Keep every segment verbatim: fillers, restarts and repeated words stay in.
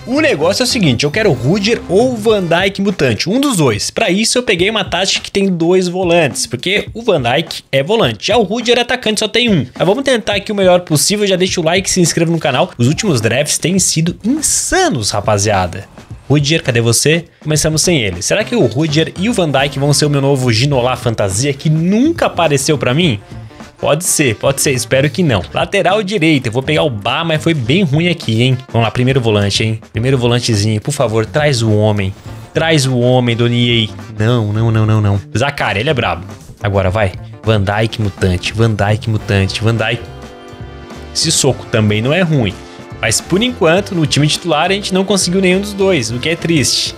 O negócio é o seguinte, eu quero Rudiger ou Van Dijk mutante, um dos dois. Para isso eu peguei uma tática que tem dois volantes, porque o Van Dijk é volante, já o Rudiger atacante só tem um. Mas vamos tentar aqui o melhor possível, já deixa o like, se inscreva no canal. Os últimos drafts têm sido insanos, rapaziada. Rudiger, cadê você? Começamos sem ele. Será que o Rudiger e o Van Dijk vão ser o meu novo Ginola Fantasia que nunca apareceu pra mim? Pode ser, pode ser, espero que não. Lateral direito, eu vou pegar o Bah, mas foi bem ruim aqui, hein? Vamos lá, primeiro volante, hein? Primeiro volantezinho, por favor, traz o homem. Traz o homem, Doniei. Não, não, não, não, não. Zaccaria, ele é brabo. Agora vai. Van Dijk mutante, Van Dijk mutante, Van Dijk. Esse soco também não é ruim. Mas por enquanto, no time titular, a gente não conseguiu nenhum dos dois, o que é triste.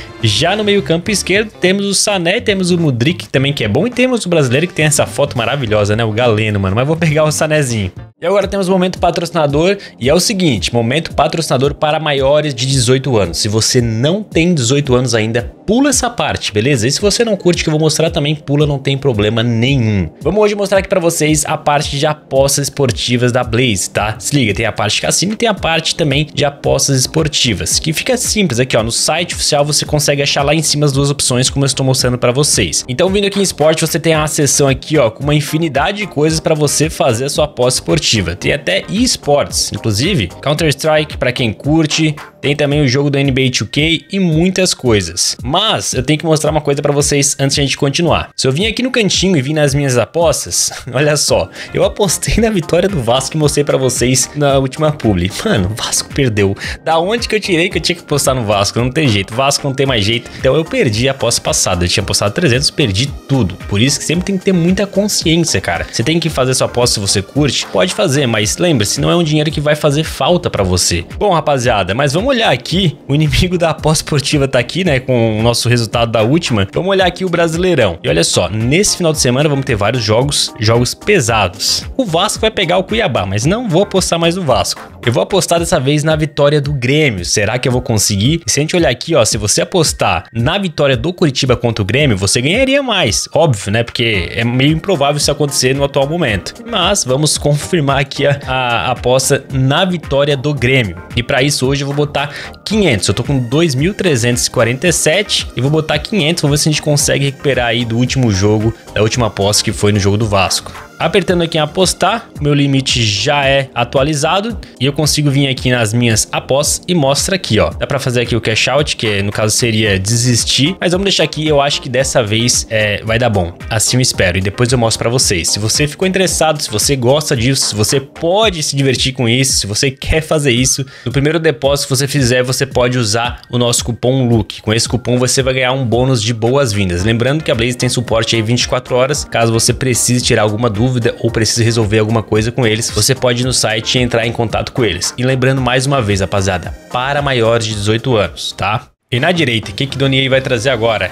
Já no meio campo esquerdo, temos o Sané, temos o Mudryk também, que é bom, e temos o brasileiro que tem essa foto maravilhosa, né? O Galeno, mano. Mas vou pegar o Sanézinho. E agora temos o momento patrocinador, e é o seguinte, momento patrocinador para maiores de dezoito anos. Se você não tem dezoito anos ainda, pula essa parte, beleza? E se você não curte, que eu vou mostrar também, pula, não tem problema nenhum. Vamos hoje mostrar aqui para vocês a parte de apostas esportivas da Blaze, tá? Se liga, tem a parte de cassino e tem a parte também de apostas esportivas, que fica simples aqui, ó, no site oficial você consegue achar lá em cima as duas opções, como eu estou mostrando para vocês. Então, vindo aqui em esporte, você tem uma seção aqui, ó, com uma infinidade de coisas para você fazer a sua aposta esportiva. Tem até eSports, inclusive Counter-Strike para quem curte, tem também o jogo do N B A dois K e muitas coisas. Mas eu tenho que mostrar uma coisa para vocês antes de a gente continuar. Se eu vim aqui no cantinho e vim nas minhas apostas, olha só, eu apostei na vitória do Vasco e mostrei para vocês na última publi. Mano, o Vasco perdeu. Da onde que eu tirei que eu tinha que apostar no Vasco? Não tem jeito, o Vasco não tem mais jeito. Então eu perdi a aposta passada, eu tinha apostado trezentos, perdi tudo. Por isso que sempre tem que ter muita consciência, cara. Você tem que fazer sua aposta se você curte, pode fazer, mas lembre-se, não é um dinheiro que vai fazer falta pra você. Bom, rapaziada, mas vamos olhar aqui, o inimigo da aposta esportiva tá aqui, né, com o nosso resultado da última. Vamos olhar aqui o Brasileirão. E olha só, nesse final de semana vamos ter vários jogos, jogos pesados. O Vasco vai pegar o Cuiabá, mas não vou apostar mais no Vasco. Eu vou apostar dessa vez na vitória do Grêmio. Será que eu vou conseguir? E se a gente olhar aqui, ó, se você apostar na vitória do Curitiba contra o Grêmio, você ganharia mais. Óbvio, né? Porque é meio improvável isso acontecer no atual momento. Mas vamos confirmar aqui a, a aposta na vitória do Grêmio. E para isso hoje eu vou botar quinhentos. Eu tô com dois mil trezentos e quarenta e sete e vou botar quinhentos. Vamos ver se a gente consegue recuperar aí do último jogo, da última aposta que foi no jogo do Vasco. Apertando aqui em apostar, meu limite já é atualizado e eu consigo vir aqui nas minhas apostas e mostra aqui, ó. Dá pra fazer aqui o cash out, que no caso seria desistir, mas vamos deixar aqui, eu acho que dessa vez é, vai dar bom. Assim eu espero e depois eu mostro pra vocês. Se você ficou interessado, se você gosta disso, se você pode se divertir com isso, se você quer fazer isso, no primeiro depósito que você fizer, você pode usar o nosso cupom Luke. Com esse cupom você vai ganhar um bônus de boas-vindas. Lembrando que a Blaze tem suporte aí vinte e quatro horas, caso você precise tirar alguma dúvida ou precisa resolver alguma coisa com eles, você pode ir no site e entrar em contato com eles. E lembrando mais uma vez, rapaziada, para maiores de dezoito anos, tá? E na direita, o que que Doniei vai trazer agora?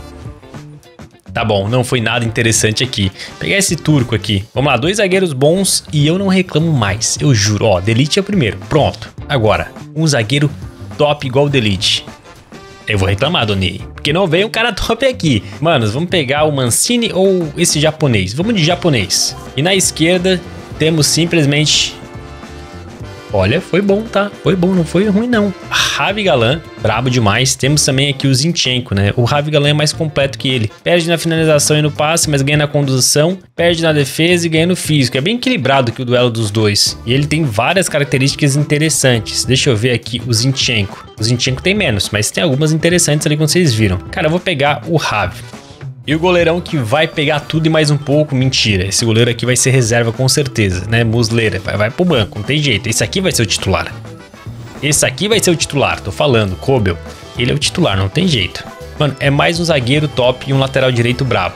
Tá bom, não foi nada interessante aqui. Pegar esse turco aqui. Vamos lá, dois zagueiros bons e eu não reclamo mais. Eu juro, ó, Delite é o primeiro. Pronto. Agora, um zagueiro top igual o Delite. Eu vou reclamar, Doniei, porque não veio um cara top aqui. Manos, vamos pegar o Mancini ou esse japonês? Vamos de japonês. E na esquerda temos simplesmente... Olha, foi bom, tá? Foi bom, não foi ruim não. Ravi Galan, brabo demais. Temos também aqui o Zinchenko, né? O Ravi Galan é mais completo que ele. Perde na finalização e no passe, mas ganha na condução. Perde na defesa e ganha no físico. É bem equilibrado aqui o duelo dos dois. E ele tem várias características interessantes. Deixa eu ver aqui o Zinchenko. O Zinchenko tem menos, mas tem algumas interessantes ali como vocês viram. Cara, eu vou pegar o Ravi. E o goleirão que vai pegar tudo e mais um pouco, mentira. Esse goleiro aqui vai ser reserva com certeza, né? Muslera, vai, vai pro banco, não tem jeito. Esse aqui vai ser o titular. Esse aqui vai ser o titular, tô falando, Kobel. Ele é o titular, não tem jeito. Mano, é mais um zagueiro top e um lateral direito brabo.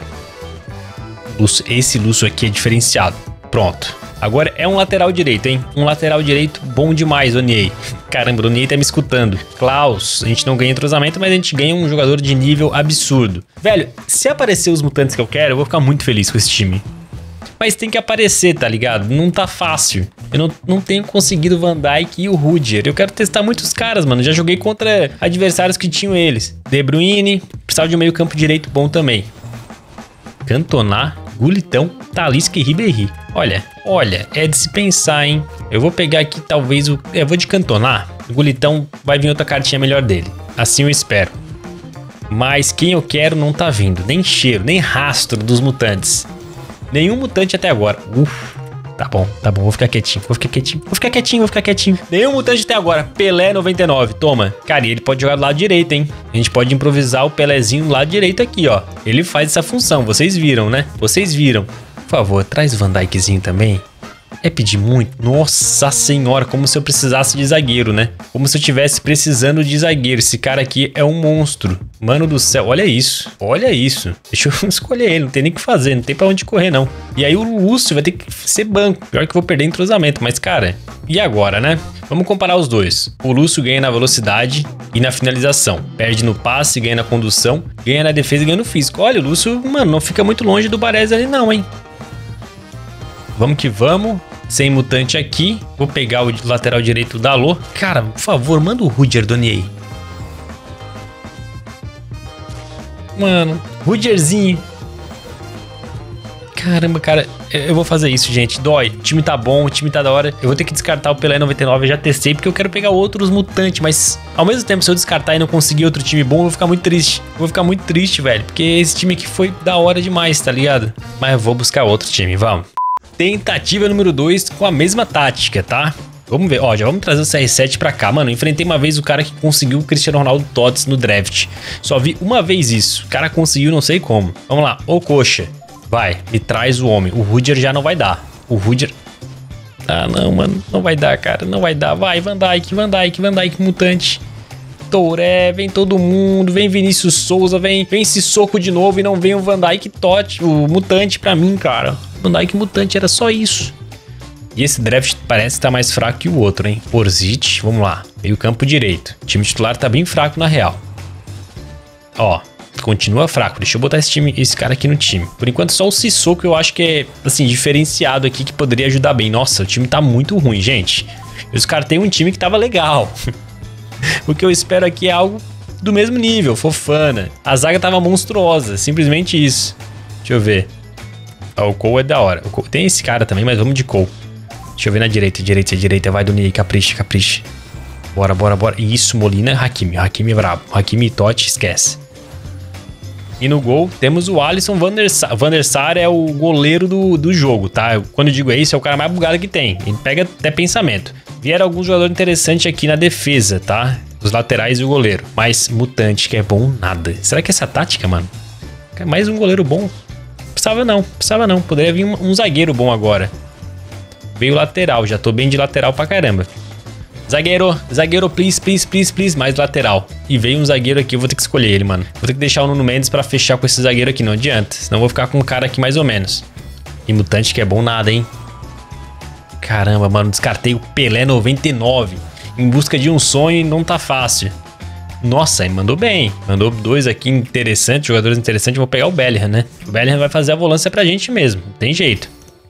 Esse Lúcio aqui é diferenciado. Pronto. Agora é um lateral direito, hein? Um lateral direito bom demais, Doniei. Caramba, o Doniei tá me escutando. Klaus, a gente não ganha entrosamento, mas a gente ganha um jogador de nível absurdo. Velho, se aparecer os mutantes que eu quero, eu vou ficar muito feliz com esse time. Mas tem que aparecer, tá ligado? Não tá fácil. Eu não, não tenho conseguido o Van Dijk e o Rudiger. Eu quero testar muitos caras, mano. Já joguei contra adversários que tinham eles. De Bruyne, precisava de um meio campo direito bom também. Cantona, Gulitão, Talisca e Ribéry. Olha, olha, é de se pensar, hein? Eu vou pegar aqui talvez o... Eu vou de Cantona. O Gulitão vai vir outra cartinha melhor dele. Assim eu espero. Mas quem eu quero não tá vindo. Nem cheiro, nem rastro dos mutantes. Nenhum mutante até agora. Uf. Tá bom, tá bom, vou ficar quietinho, vou ficar quietinho, vou ficar quietinho, vou ficar quietinho. Nenhum mutante até agora, Pelé noventa e nove, toma. Cara, e ele pode jogar do lado direito, hein? A gente pode improvisar o Pelézinho do lado direito aqui, ó. Ele faz essa função, vocês viram, né? Vocês viram. Por favor, traz o Van Dijkzinho também. É pedir muito? Nossa senhora, como se eu precisasse de zagueiro, né? Como se eu tivesse precisando de zagueiro. Esse cara aqui é um monstro. Mano do céu, olha isso. Olha isso. Deixa eu escolher ele, não tem nem o que fazer, não tem pra onde correr, não. E aí o Lúcio vai ter que ser banco. Pior que eu vou perder entrosamento, mas cara, e agora, né? Vamos comparar os dois. O Lúcio ganha na velocidade e na finalização. Perde no passe, ganha na condução, ganha na defesa e ganha no físico. Olha, o Lúcio, mano, não fica muito longe do Baresi ali não, hein? Vamos que vamos. Sem mutante aqui. Vou pegar o lateral direito da Alô. Cara, por favor, manda o Rudiger, Donier. Mano, Rudigerzinho. Caramba, cara, eu vou fazer isso, gente. Dói. O time tá bom, o time tá da hora. Eu vou ter que descartar o Pelé noventa e nove. Eu já testei porque eu quero pegar outros mutantes. Mas ao mesmo tempo, se eu descartar e não conseguir outro time bom, eu vou ficar muito triste. Eu vou ficar muito triste, velho. Porque esse time aqui foi da hora demais, tá ligado? Mas eu vou buscar outro time, vamos. Tentativa número dois com a mesma tática, tá? Vamos ver, ó, já vamos trazer o C R sete pra cá. Mano, enfrentei uma vez o cara que conseguiu o Cristiano Ronaldo Tots no draft. Só vi uma vez isso, o cara conseguiu não sei como. Vamos lá, ô coxa, vai, me traz o homem. O Rudiger já não vai dar, o Rudiger... Ah não, mano, não vai dar, cara, não vai dar. Vai, Van Dijk, Van Dijk, Van Dijk, mutante. Touré, vem todo mundo, vem Vinícius Souza, vem, vem Sissoko de novo e não vem o Van Dijk Tot, o mutante pra mim, cara. Van Dijk mutante, era só isso. E esse draft parece estar mais fraco que o outro, hein? Orzic, vamos lá, meio campo direito. O time titular tá bem fraco na real. Ó, continua fraco, deixa eu botar esse, time, esse cara aqui no time. Por enquanto só o Sissoko eu acho que é, assim, diferenciado aqui que poderia ajudar bem. Nossa, o time tá muito ruim, gente. Eu descartei um time que tava legal. O que eu espero aqui é algo do mesmo nível, Fofana. A zaga tava monstruosa, simplesmente isso. Deixa eu ver. Ó, o Cole é da hora. O Cole... Tem esse cara também, mas vamos de Cole. Deixa eu ver na direita, direita, direita. Vai do Ney, capricha, capricha. Bora, bora, bora. Isso, Molina, Hakimi. Hakimi é brabo. Hakimi e Totti, esquece. E no gol temos o Alisson Van der Sar. Van der Sar é o goleiro do, do jogo, tá? Quando eu digo isso, é o cara mais bugado que tem. Ele pega até pensamento. Vieram alguns jogadores interessantes aqui na defesa, tá? Os laterais e o goleiro. Mas mutante, que é bom nada. Será que essa é a tática, mano? Mais um goleiro bom? Precisava não, precisava não. Poderia vir um, um zagueiro bom agora. Veio lateral, já tô bem de lateral pra caramba. Zagueiro, zagueiro, please, please, please, please. Mais lateral. E veio um zagueiro aqui, eu vou ter que escolher ele, mano. Vou ter que deixar o Nuno Mendes pra fechar com esse zagueiro aqui, não adianta. Senão eu vou ficar com um cara aqui mais ou menos. E mutante que é bom nada, hein? Caramba, mano, descartei o Pelé noventa e nove. Em busca de um sonho e não tá fácil. Nossa, ele mandou bem. Mandou dois aqui interessantes, jogadores interessantes. Vou pegar o Bellingham, né? O Bellingham vai fazer a volância pra gente mesmo. Não tem jeito.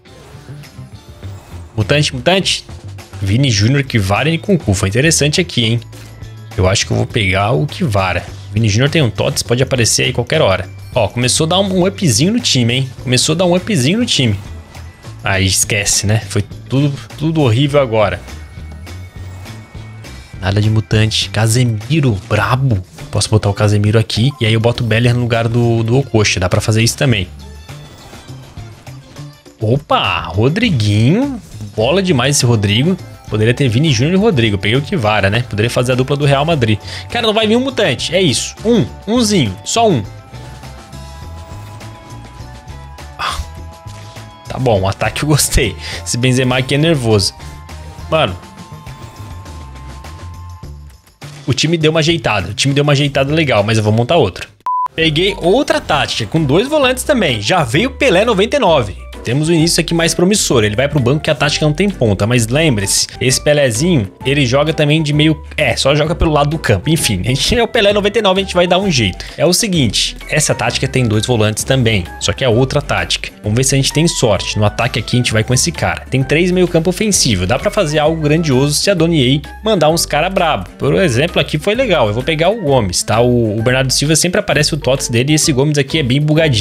Mutante, mutante. Vini Júnior, Kvara e Kunku. Foi interessante aqui, hein? Eu acho que eu vou pegar o Kvara. Vini Júnior tem um Tots, pode aparecer aí qualquer hora. Ó, começou a dar um, um upzinho no time, hein? Começou a dar um upzinho no time. Aí esquece, né? Foi tudo, tudo horrível agora. Nada de mutante. Casemiro, brabo. Posso botar o Casemiro aqui. E aí eu boto o Bellingham no lugar do, do Okocha. Dá pra fazer isso também. Opa, Rodriguinho. Bola demais esse Rodrigo. Poderia ter Vini Júnior e Rodrigo. Peguei o Kvara, né? Poderia fazer a dupla do Real Madrid. Cara, não vai vir um mutante. É isso. Um. Umzinho. Só um. Ah. Tá bom. O ataque eu gostei. Esse Benzema aqui é nervoso. Mano. O time deu uma ajeitada. O time deu uma ajeitada legal. Mas eu vou montar outro. Peguei outra tática. Com dois volantes também. Já veio o Pelé noventa e nove. Temos o início aqui mais promissor, ele vai pro banco que a tática não tem ponta, mas lembre-se, esse Pelézinho, ele joga também de meio... É, só joga pelo lado do campo, enfim, a gente é o Pelé noventa e nove, a gente vai dar um jeito. É o seguinte, essa tática tem dois volantes também, só que é outra tática. Vamos ver se a gente tem sorte, no ataque aqui a gente vai com esse cara. Tem três meio campo ofensivo, dá pra fazer algo grandioso se a Donier mandar uns cara brabo. Por exemplo, aqui foi legal, eu vou pegar o Gomes, tá? O, o Bernardo Silva sempre aparece o Tots dele e esse Gomes aqui é bem bugadinho.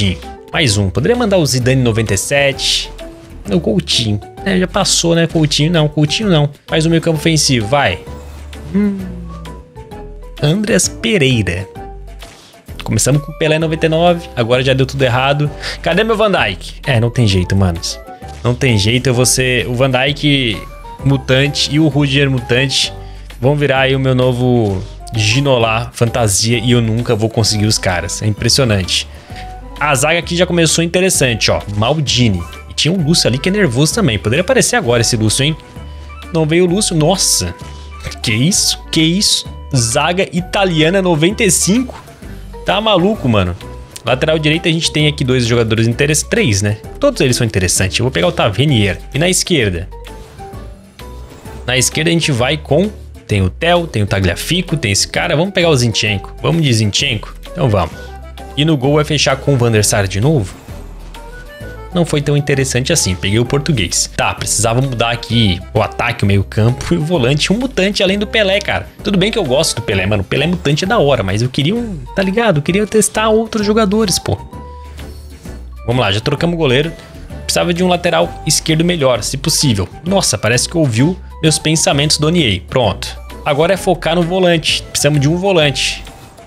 Mais um. Poderia mandar o Zidane noventa e sete. O Coutinho. É, já passou, né? Coutinho não, Coutinho não. Mais um meio campo ofensivo, vai. Hum. Andreas Pereira. Começamos com o Pelé noventa e nove, agora já deu tudo errado. Cadê meu Van Dijk? É, não tem jeito, manos. Não tem jeito, eu vou ser o Van Dijk mutante e o Rudiger mutante. Vão virar aí o meu novo Ginola fantasia e eu nunca vou conseguir os caras. É impressionante. A zaga aqui já começou interessante, ó. Maldini. E tinha um Lúcio ali que é nervoso também. Poderia aparecer agora esse Lúcio, hein? Não veio o Lúcio, nossa. Que isso? Que isso? Zaga italiana noventa e cinco. Tá maluco, mano. Lateral direito a gente tem aqui dois jogadores interessantes. Três, né? Todos eles são interessantes. Eu vou pegar o Tavernier. E na esquerda? Na esquerda a gente vai com... Tem o Theo, tem o Tagliafico, tem esse cara. Vamos pegar o Zinchenko. Vamos de Zinchenko? Então vamos. E no gol vai fechar com o Van der Sar de novo? Não foi tão interessante assim, peguei o português. Tá, precisava mudar aqui o ataque, o meio campo e o volante, um mutante além do Pelé, cara. Tudo bem que eu gosto do Pelé, mano, o Pelé mutante é da hora, mas eu queria um, tá ligado? Eu queria testar outros jogadores, pô. Vamos lá, já trocamos o goleiro. Precisava de um lateral esquerdo melhor, se possível. Nossa, parece que ouviu meus pensamentos do Niei. Pronto. Agora é focar no volante, precisamos de um volante.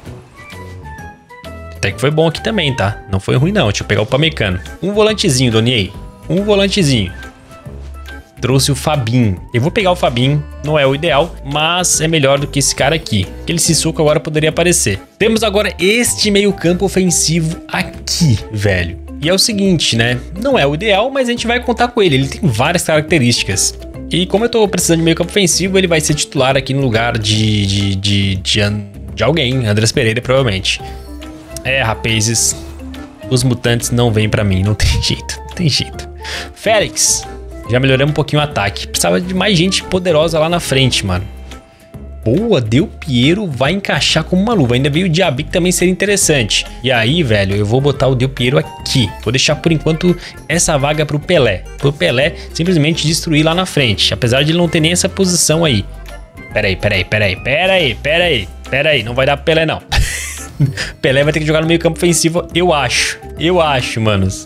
Até que foi bom aqui também, tá? Não foi ruim não, deixa eu pegar o Pamecano. Um volantezinho, Doniei. Um volantezinho. Trouxe o Fabinho. Eu vou pegar o Fabinho, não é o ideal, mas é melhor do que esse cara aqui. Aquele Sissoko agora poderia aparecer. Temos agora este meio campo ofensivo aqui, velho. E é o seguinte, né? Não é o ideal, mas a gente vai contar com ele. Ele tem várias características. E como eu tô precisando de meio campo ofensivo, ele vai ser titular aqui no lugar de, de, de, de, de alguém. Andreas Pereira, provavelmente. É, rapazes, os mutantes não vêm pra mim, não tem jeito, não tem jeito. Félix, já melhoramos um pouquinho o ataque. Precisava de mais gente poderosa lá na frente, mano. Boa, Del Piero vai encaixar como uma luva. Ainda veio o Diaby, que também seria interessante. E aí, velho, eu vou botar o Del Piero aqui. Vou deixar por enquanto essa vaga pro Pelé. Pro Pelé simplesmente destruir lá na frente. Apesar de ele não ter nem essa posição aí. Pera aí, pera aí, pera aí, pera aí, pera aí, pera aí. Não vai dar pro Pelé, não. Pelé vai ter que jogar no meio campo ofensivo, eu acho. Eu acho, manos.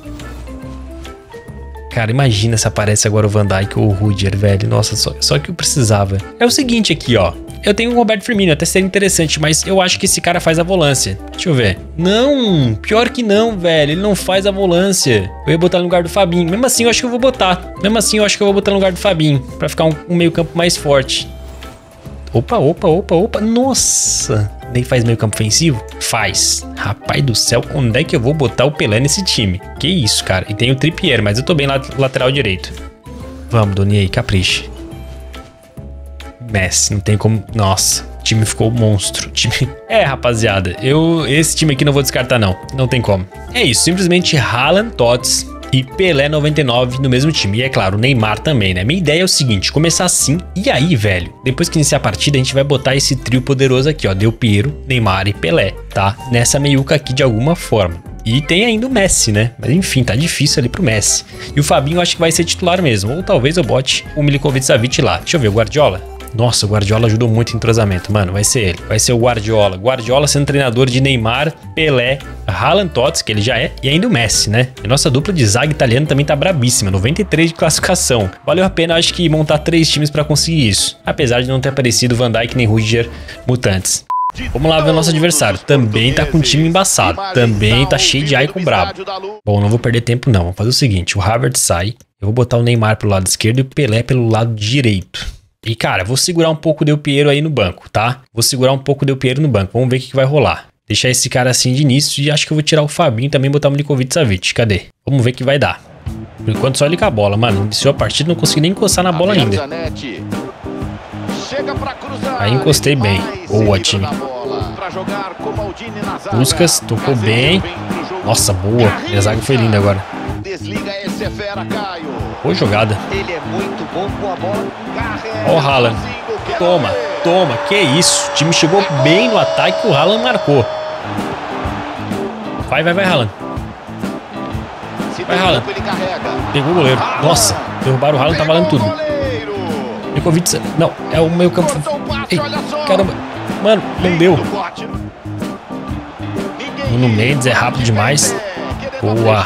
Cara, imagina se aparece agora o Van Dijk ou o Rudiger, velho. Nossa, só, só que eu precisava. É o seguinte aqui, ó. Eu tenho o Roberto Firmino, até seria interessante, mas eu acho que esse cara faz a volância. Deixa eu ver. Não, pior que não, velho. Ele não faz a volância. Eu ia botar no lugar do Fabinho. Mesmo assim, eu acho que eu vou botar. Mesmo assim, eu acho que eu vou botar no lugar do Fabinho. Pra ficar um, um meio campo mais forte. Opa, opa, opa, opa. Nossa. Nem faz meio campo ofensivo? Faz. Rapaz do céu, onde é que eu vou botar o Pelé nesse time? Que isso, cara. E tem o Trippier, mas eu tô bem lateral direito. Vamos, Doniei, capricha. Messi, não tem como... Nossa, o time ficou monstro. Time... É, rapaziada, eu esse time aqui não vou descartar, não. Não tem como. É isso, simplesmente Haaland, Tots e Pelé noventa e nove no mesmo time. E é claro, o Neymar também, né? Minha ideia é o seguinte, começar assim. E aí, velho, depois que iniciar a partida, a gente vai botar esse trio poderoso aqui, ó. Del Piero, Neymar e Pelé, tá? Nessa meiuca aqui de alguma forma. E tem ainda o Messi, né? Mas enfim, tá difícil ali pro Messi. E o Fabinho eu acho que vai ser titular mesmo. Ou talvez eu bote o Milinkovic-Savic lá. Deixa eu ver, o Guardiola. Nossa, o Guardiola ajudou muito em entrosamento, mano, vai ser ele, vai ser o Guardiola. Guardiola sendo treinador de Neymar, Pelé, Haaland, Tots, que ele já é, e ainda o Messi, né? E nossa dupla de zaga italiana também tá brabíssima, noventa e três de classificação. Valeu a pena, acho que, montar três times pra conseguir isso, apesar de não ter aparecido Van Dijk nem Rudiger mutantes. Vamos lá ver o nosso adversário, também tá com um time embaçado, também tá cheio de icon brabo. Bom, não vou perder tempo não, vamos fazer o seguinte, o Havertz sai, eu vou botar o Neymar pelo lado esquerdo e o Pelé pelo lado direito. E, cara, vou segurar um pouco o Del Piero aí no banco, tá? Vou segurar um pouco o Del Piero no banco. Vamos ver o que, que vai rolar. Deixar esse cara assim de início e acho que eu vou tirar o Fabinho e também botar o Milinkovic-Savic. Cadê? Vamos ver o que vai dar. Por enquanto só ele com a bola, mano. Iniciou a partida, não consegui nem encostar na bola ainda. Aí encostei bem. Boa, time. Puskas, tocou bem. Nossa, boa. Minha zaga foi linda agora. Boa jogada. Ele é muito bom com a bola. Ó o Haaland. Toma, toma. Que isso. O time chegou bem no ataque e o Haaland marcou. Vai, vai, vai, Haaland. Vai, Haaland. Pegou o goleiro. Nossa, derrubaram o Haaland, tá valendo tudo. Milinkovic. Não, é o meio campo. Ei, caramba. Mano, não deu. Nuno Mendes é rápido demais. Boa.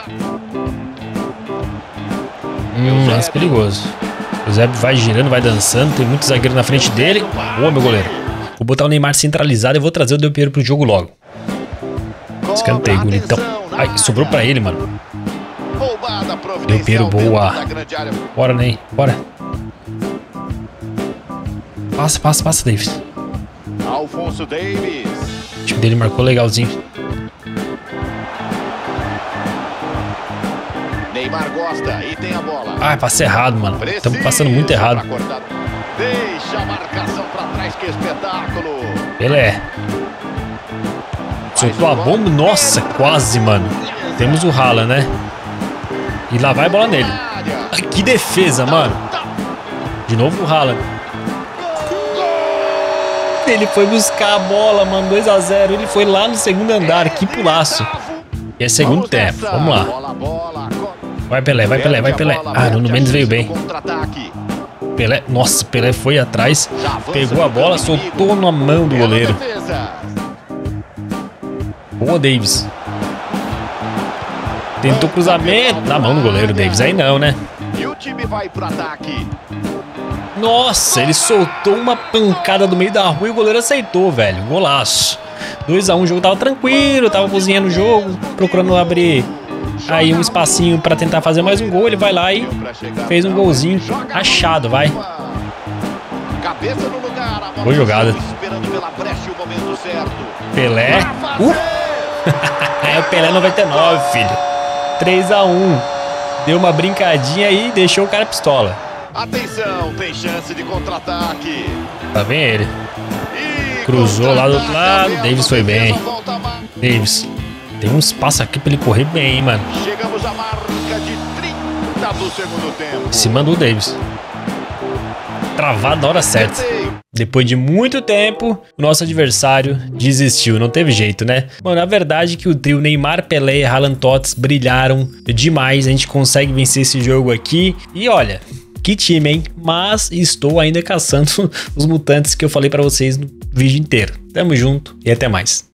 Hum, lance perigoso. O Zé vai girando, vai dançando. Tem muito zagueiro na frente dele. Boa, meu goleiro. Vou botar o Neymar centralizado e vou trazer o Del Piero pro jogo logo. Escanteio, bonitão. Ai, sobrou pra ele, mano. Del Piero, boa. Bora, Ney. Bora. Passa, passa, passa, Davis. Alfonso Davis. O time dele marcou legalzinho. Neymar gosta e tem a bola. Ah, passa errado, mano. Estamos passando muito errado. Deixa a marcação pra trás, que espetáculo. Pelé. Soltou a bomba. Nossa, quase, mano. Temos o Haaland, né? E lá vai a bola nele. Ai, que defesa, mano. De novo o Haaland. Ele foi buscar a bola, mano. dois a zero. Ele foi lá no segundo andar. Que pulaço. E é segundo tempo. Vamos lá. Vai, Pelé, vai, Pelé, vai, Pelé. Ah, Nuno Mendes veio bem. Pelé, nossa, Pelé foi atrás. Pegou a bola, soltou na mão do goleiro. Boa, Davis. Tentou cruzamento. Na mão do goleiro, Davis. Aí não, né? E o time vai pro ataque. Nossa, ele soltou uma pancada do meio da rua e o goleiro aceitou, velho. Golaço. dois a um, o jogo tava tranquilo, tava cozinhando o jogo, procurando abrir aí um espacinho pra tentar fazer mais um gol. Ele vai lá e fez um golzinho achado, vai. Boa jogada. Pelé. Uh. É o Pelé noventa e nove, filho. três a um. Deu uma brincadinha aí e deixou o cara pistola. Atenção, tem chance de contra-ataque. Tá bem ele. Cruzou lá do outro lado. Davis foi bem. Davis. Tem um espaço aqui pra ele correr bem, hein, mano. Chegamos à marca de trinta do segundo tempo. Se mandou o Davis. Travado na hora certa. Depois de muito tempo, o nosso adversário desistiu. Não teve jeito, né? Mano, na verdade que o trio Neymar, Pelé e Haaland Tots brilharam demais. A gente consegue vencer esse jogo aqui. E olha, que time, hein? Mas estou ainda caçando os mutantes que eu falei pra vocês no vídeo inteiro. Tamo junto e até mais.